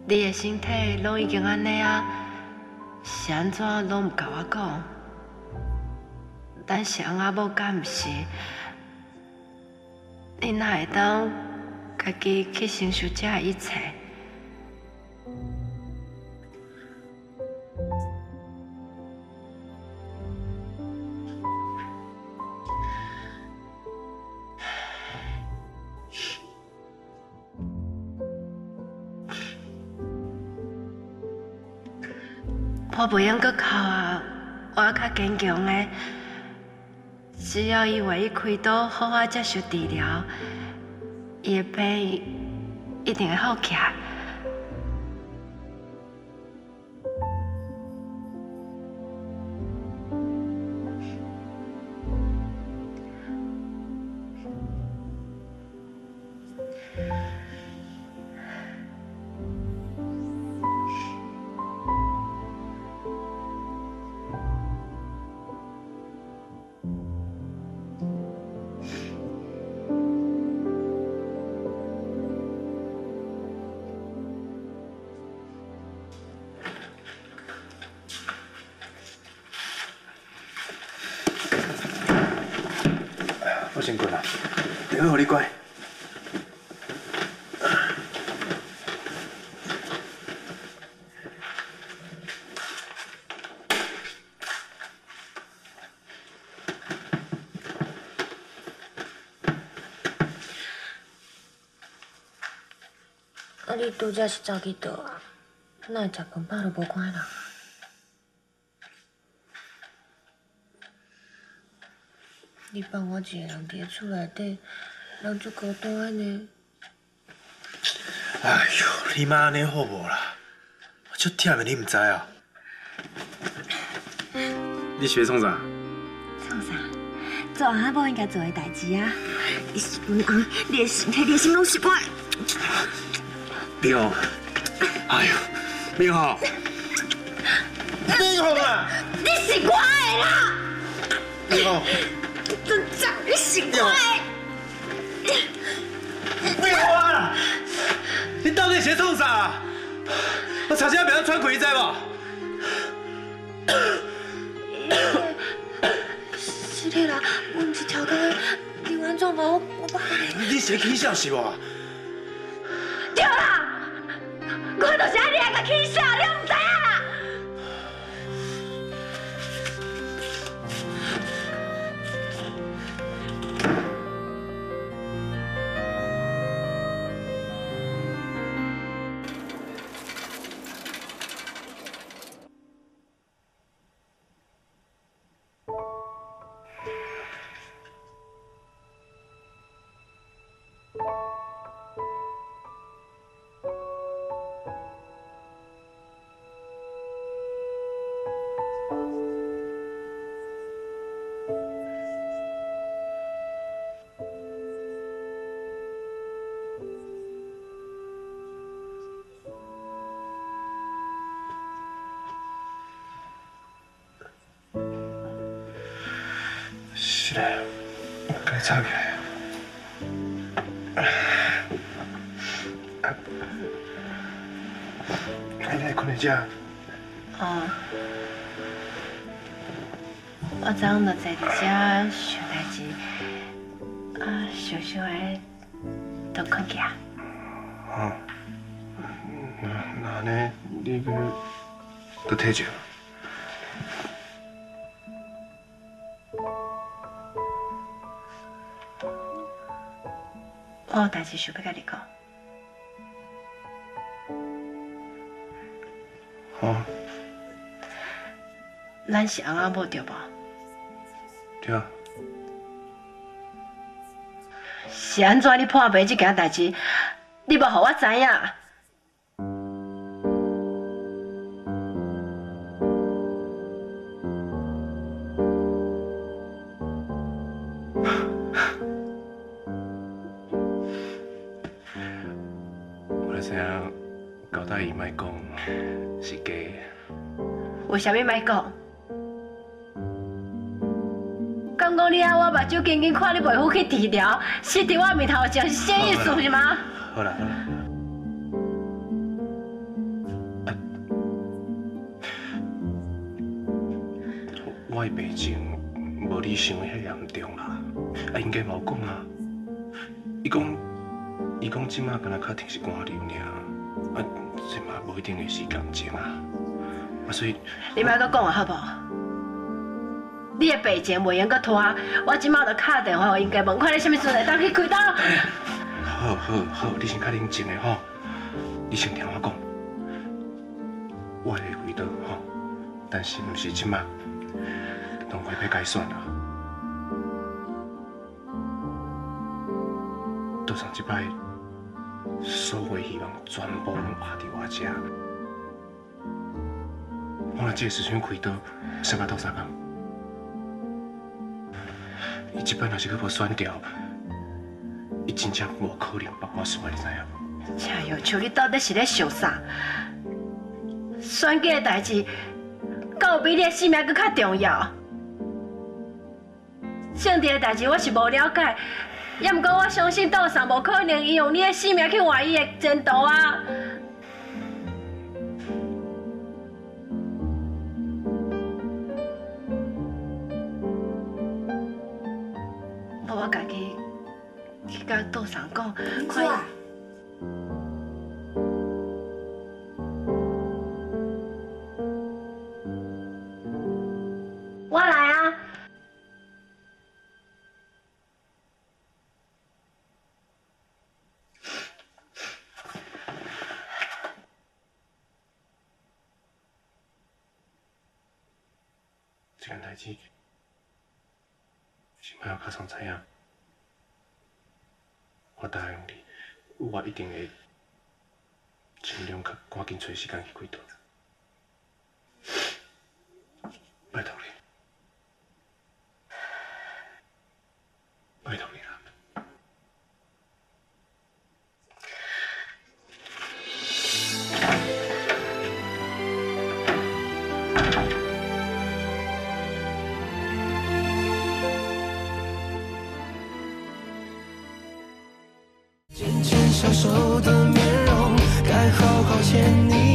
你的身体拢已经安尼啊，是安怎拢唔甲我讲？咱是翁仔某，敢毋是？你哪会当家己去承受这一切？我袂用阁哭啊！我要较坚强的。只要伊愿意开刀，好好接受治疗，伊的病一定会好起来。 我先困啦，电话互你关。 啊！你拄则是走去倒啊？哪会食饭饱都无看人？你放我一个人伫厝内底，人足孤单呢。 哎呦，你妈安尼好无啦？我足忝的，你唔知啊？你学创啥？ 创啥？做翁仔某应该做的代志啊！你是阮翁，你的身体、你的心拢是我的。 明宏，哎呦，明宏，明宏啊！ 你是我的啦！ 明宏， 真正你是我的。 明宏啊！你到底是创啥？我差点不要喘气，你知无？ 是的啦，我毋是超工的，你安怎嘛？我不好你。 你是起笑是无？ 对啦，我就是爱你个起笑，你唔知影啦。 是嘞，该吵起来。你来困在这？ 哦，我昨昏就坐伫遮想代志，想想的就困去啊。 哦，那安尼你去都退一下。 我有代志想要甲你讲。 哦， 咱是翁仔某对无？ 对啊。 是安怎你破病这件代志，你无互我知影？ 我就知影交代伊莫讲是假的。 为虾米莫讲？敢讲你爱我目睭紧紧看你袂赴去治疗，死伫我面头前是啥意思是吗？ 好啦好啦。 我的病情无你想的遐严重啦。啊，因家嘛有讲啊，伊讲即马敢若较停是寒流尔，啊，这嘛无一定会是感情啊。啊，所以你莫阁讲啊，好不好？你的病情袂用阁拖，我即马就打电话，应该问看你什么时阵会当去开刀。 好，你先较冷静的吼，你先听我讲，我会开刀吼，但是毋是即马，拢快要解散啦。桌上即摆所有希望全部拢压伫我遮，我若即个时阵开刀，啥甲斗啥讲？伊即摆若是阁无选掉，伊真正无可能帮我选，你知影？ 车友秋，你到底是咧想啥？选举的代志，敢有比你的性命搁较重要？政治的代志我是无了解，也毋过我相信岛上无可能伊用你的性命去换伊的前途啊！我家己去甲岛上讲，看伊。我来啊！ 这件代志，是莫要较松知影。我答应你，我一定会尽量较赶紧找时间去开刀。拜托你，拜托你啦！ 渐渐消瘦的面容，该好好牵你。